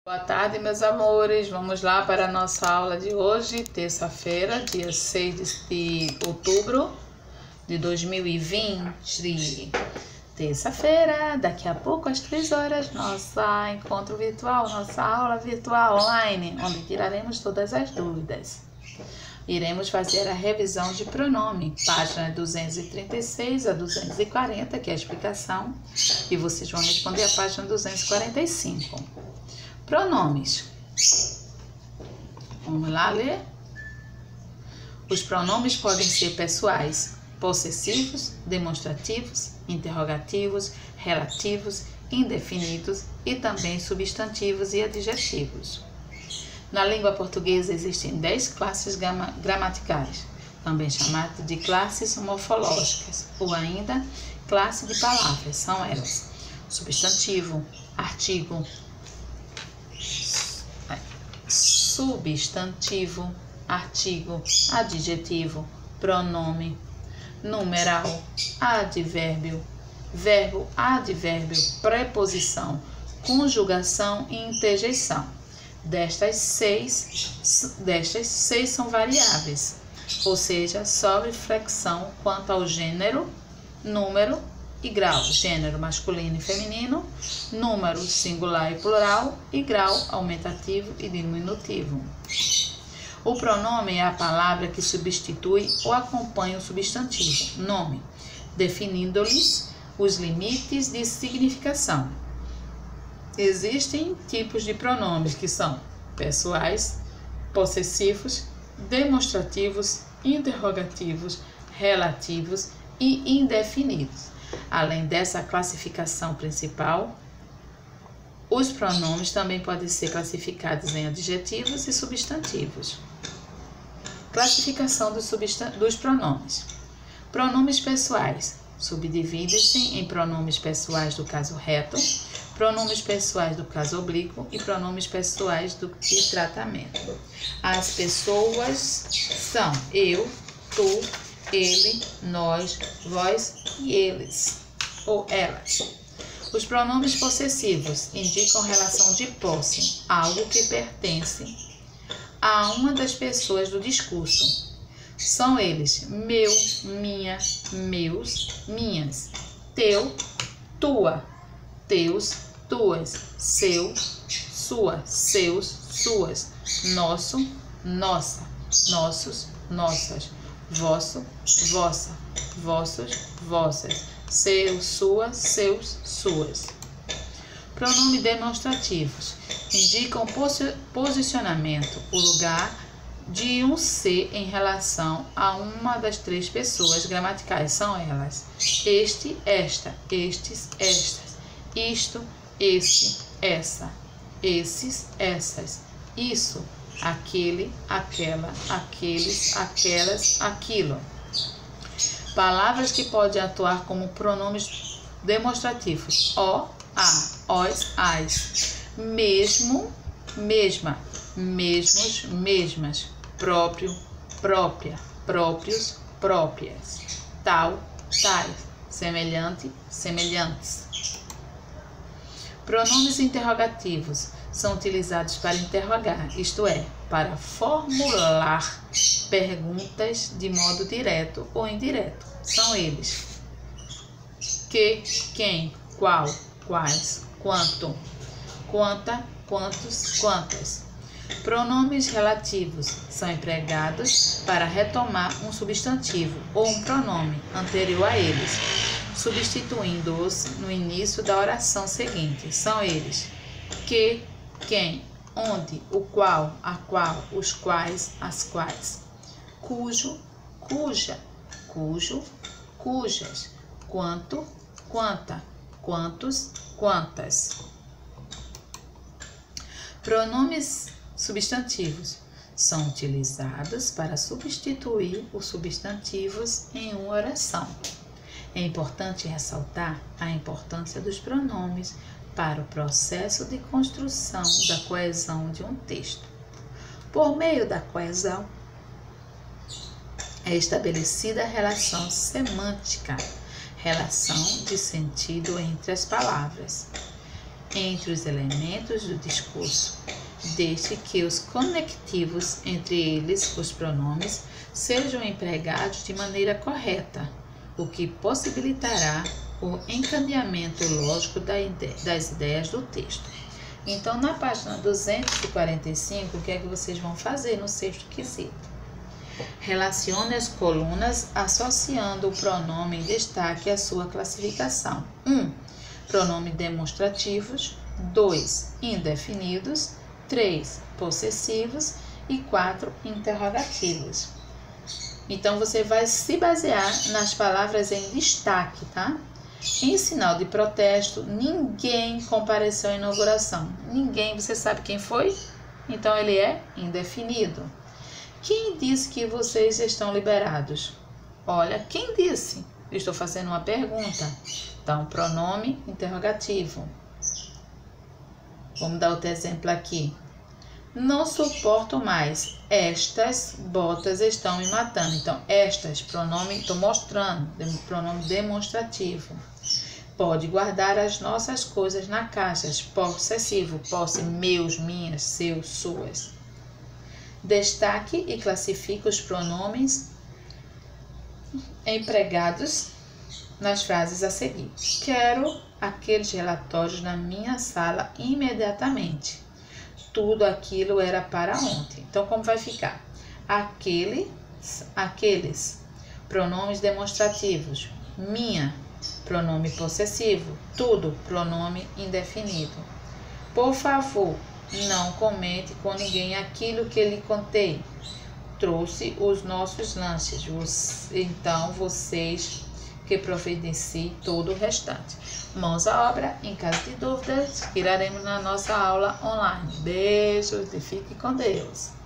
Boa tarde, meus amores. Vamos lá para a nossa aula de hoje, terça-feira, dia 6 de outubro de 2020. Terça-feira, daqui a pouco às 3 horas, nossa encontro virtual, nossa aula virtual online, onde tiraremos todas as dúvidas. Iremos fazer a revisão de pronome, página 236 a 240, que é a explicação, e vocês vão responder a página 245. Pronomes. Vamos lá ler? Os pronomes podem ser pessoais, possessivos, demonstrativos, interrogativos, relativos, indefinidos e também substantivos e adjetivos. Na língua portuguesa existem 10 classes gramaticais, também chamadas de classes morfológicas, ou ainda classe de palavras. São elas: substantivo, artigo, substantivo, artigo, adjetivo, pronome, numeral, advérbio, verbo, advérbio, preposição, conjugação e interjeição. Destas seis são variáveis, ou seja, sofre flexão quanto ao gênero, número e grau. Gênero masculino e feminino, número singular e plural e grau aumentativo e diminutivo. O pronome é a palavra que substitui ou acompanha o substantivo, nome, definindo-lhes os limites de significação. Existem tipos de pronomes que são pessoais, possessivos, demonstrativos, interrogativos, relativos e indefinidos. Além dessa classificação principal, os pronomes também podem ser classificados em adjetivos e substantivos. Classificação dos pronomes. Pronomes pessoais. Subdividem-se em pronomes pessoais do caso reto, pronomes pessoais do caso oblíquo e pronomes pessoais de tratamento. As pessoas são eu, tu, ele, nós, vós e eles, ou elas. Os pronomes possessivos indicam relação de posse, algo que pertence a uma das pessoas do discurso. São eles meu, minha, meus, minhas, teu, tua, teus, tuas, seu, sua, seus, suas, nosso, nossa, nossos, nossas, vosso, vossa, vossos, vossas, seu, sua, seus, suas. Pronomes demonstrativos indicam posicionamento, o lugar de um ser em relação a uma das 3 pessoas gramaticais. São elas: este, esta, estes, estas, isto, esse, essa, esses, essas, isso, aquele, aquela, aqueles, aquelas, aquilo. Palavras que podem atuar como pronomes demonstrativos: o, a, os, as, mesmo, mesma, mesmos, mesmas, próprio, própria, próprios, próprias, tal, tais, semelhante, semelhantes. Pronomes interrogativos são utilizados para interrogar, isto é, para formular perguntas de modo direto ou indireto. São eles: que, quem, qual, quais, quanto, quanta, quantos, quantas. Pronomes relativos são empregados para retomar um substantivo ou um pronome anterior a eles, substituindo-os no início da oração seguinte. São eles: que, quem, onde, o qual, a qual, os quais, as quais, cujo, cuja, cujo, cujas, quanto, quanta, quantos, quantas. Pronomes substantivos são utilizados para substituir os substantivos em uma oração. É importante ressaltar a importância dos pronomes para o processo de construção da coesão de um texto. Por meio da coesão, é estabelecida a relação semântica, relação de sentido entre as palavras. entre os elementos do discurso, desde que os conectivos entre eles, os pronomes, sejam empregados de maneira correta, o que possibilitará o encadeamento lógico das ideias do texto. Então, na página 245, o que é que vocês vão fazer no sexto quesito? Relacione as colunas associando o pronome em destaque à sua classificação. 1. Pronomes demonstrativos. 2. Indefinidos. 3. Possessivos. E 4. Interrogativos. Então, você vai se basear nas palavras em destaque, tá? Em sinal de protesto, ninguém compareceu à inauguração. Ninguém, você sabe quem foi? Então, ele é indefinido. Quem disse que vocês estão liberados? Olha, quem disse? Eu estou fazendo uma pergunta. Então, pronome interrogativo. Vamos dar outro exemplo aqui. Não suporto mais. Estas botas estão me matando. Então, estas, pronome, estou mostrando, pronome demonstrativo. Pode guardar as nossas coisas na caixa. Possessivo, posse, meus, minhas, seus, suas. Destaque e classifique os pronomes empregados nas frases a seguir. Quero aqueles relatórios na minha sala imediatamente. Tudo aquilo era para ontem. Então, como vai ficar? Aqueles, pronomes demonstrativos. Minha, pronome possessivo. Tudo, pronome indefinido. Por favor, não comente com ninguém aquilo que lhe contei. Trouxe os nossos lanches. Então, vocês que providenciem todo o restante. Mãos à obra. Em caso de dúvidas, iremos na nossa aula online. Beijos e fique com Deus.